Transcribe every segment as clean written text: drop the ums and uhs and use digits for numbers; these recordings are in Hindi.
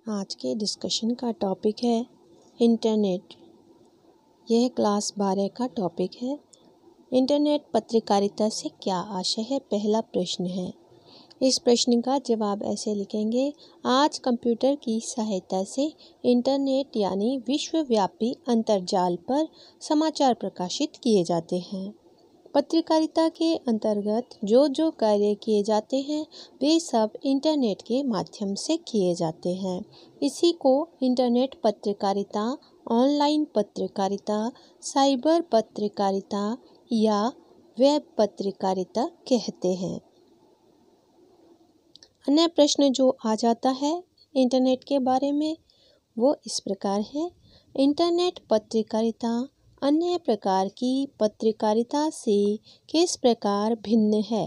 आज के डिस्कशन का टॉपिक है इंटरनेट। यह क्लास 12 का टॉपिक है। इंटरनेट पत्रकारिता से क्या आशय है? पहला प्रश्न है। इस प्रश्न का जवाब ऐसे लिखेंगे। आज कंप्यूटर की सहायता से इंटरनेट यानी विश्वव्यापी अंतर्जाल पर समाचार प्रकाशित किए जाते हैं। पत्रकारिता के अंतर्गत जो कार्य किए जाते हैं वे सब इंटरनेट के माध्यम से किए जाते हैं। इसी को इंटरनेट पत्रकारिता, ऑनलाइन पत्रकारिता, साइबर पत्रकारिता या वेब पत्रकारिता कहते हैं। अन्य प्रश्न जो आ जाता है इंटरनेट के बारे में वो इस प्रकार है। इंटरनेट पत्रकारिता अन्य प्रकार की पत्रकारिता से किस प्रकार भिन्न है?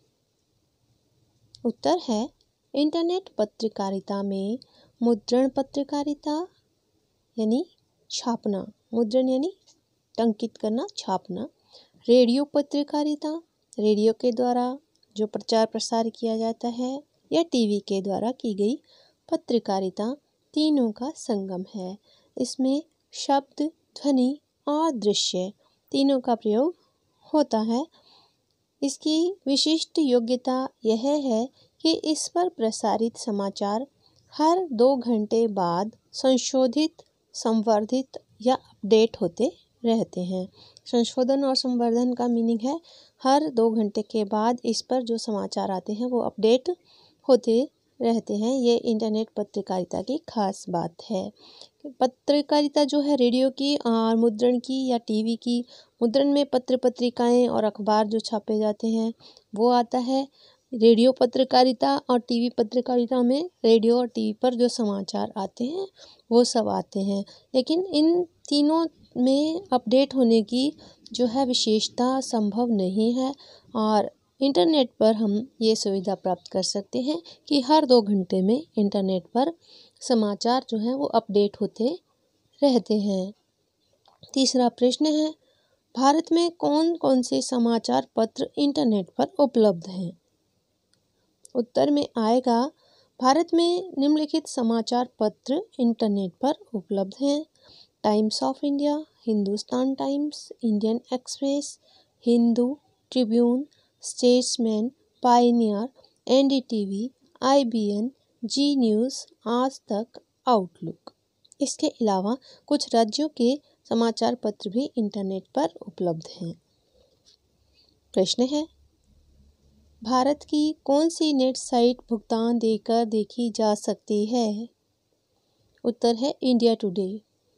उत्तर है, इंटरनेट पत्रकारिता में मुद्रण पत्रकारिता यानी छापना, मुद्रण यानी टंकित करना, छापना, रेडियो पत्रकारिता, रेडियो के द्वारा जो प्रचार प्रसार किया जाता है, या टीवी के द्वारा की गई पत्रकारिता, तीनों का संगम है। इसमें शब्द, ध्वनि और दृश्य तीनों का प्रयोग होता है। इसकी विशिष्ट योग्यता यह है कि इस पर प्रसारित समाचार हर 2 घंटे बाद संशोधित, संवर्धित या अपडेट होते रहते हैं। संशोधन और संवर्धन का मीनिंग है हर 2 घंटे के बाद इस पर जो समाचार आते हैं वो अपडेट होते रहते हैं। ये इंटरनेट पत्रकारिता की खास बात है। पत्रकारिता जो है रेडियो की और मुद्रण की या टीवी की, मुद्रण में पत्र पत्रिकाएं और अखबार जो छापे जाते हैं वो आता है। रेडियो पत्रकारिता और टीवी पत्रकारिता में रेडियो और टीवी पर जो समाचार आते हैं वो सब आते हैं। लेकिन इन तीनों में अपडेट होने की जो है विशेषता संभव नहीं है और इंटरनेट पर हम ये सुविधा प्राप्त कर सकते हैं कि हर 2 घंटे में इंटरनेट पर समाचार जो हैं वो अपडेट होते रहते हैं। तीसरा प्रश्न है, भारत में कौन कौन से समाचार पत्र इंटरनेट पर उपलब्ध हैं? उत्तर में आएगा, भारत में निम्नलिखित समाचार पत्र इंटरनेट पर उपलब्ध हैं। Times of India, Hindustan Times, Indian Express, Hindu, Tribune, Statesman, Pioneer, NDTV, IBN, Zee News, Aaj Tak, outlook. इसके अलावा कुछ राज्यों के समाचार पत्र भी इंटरनेट पर उपलब्ध हैं। प्रश्न है, भारत की कौन सी नेट साइट भुगतान देकर देखी जा सकती है? उत्तर है इंडिया टुडे।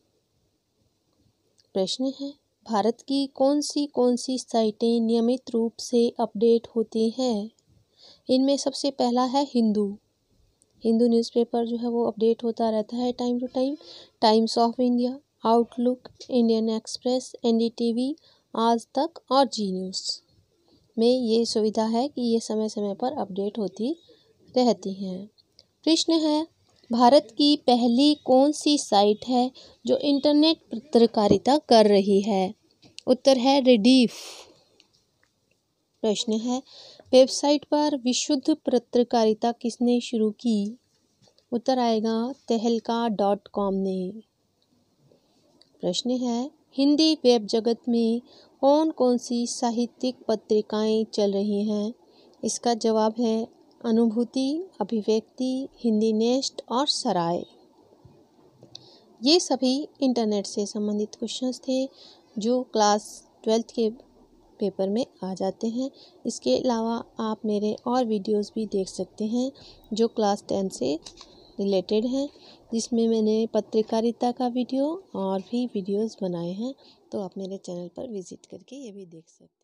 प्रश्न है, भारत की कौन सी साइटें नियमित रूप से अपडेट होती हैं? इनमें सबसे पहला है हिंदू न्यूज़पेपर जो है वो अपडेट होता रहता है time to time. Times of India, Outlook, Indian Express, NDTV, Aaj Tak और जी न्यूज़ में ये सुविधा है कि ये समय समय पर अपडेट होती रहती हैं। प्रश्न है, भारत की पहली कौन सी साइट है जो इंटरनेट पत्रकारिता कर रही है? उत्तर है रेडिफ। प्रश्न है, वेबसाइट पर विशुद्ध पत्रकारिता किसने शुरू की? उत्तर आएगा तहलका.com ने। प्रश्न है, हिंदी वेब जगत में कौन कौन सी साहित्यिक पत्रिकाएं चल रही हैं? इसका जवाब है अनुभूति, अभिव्यक्ति, हिंदी नेस्ट और सराय। ये सभी इंटरनेट से संबंधित क्वेश्चंस थे जो क्लास 12th के पेपर में आ जाते हैं। इसके अलावा आप मेरे और वीडियोस भी देख सकते हैं जो क्लास 10 से रिलेटेड हैं, जिसमें मैंने पत्रकारिता का वीडियो और भी वीडियोस बनाए हैं, तो आप मेरे चैनल पर विज़िट करके ये भी देख सकते हैं।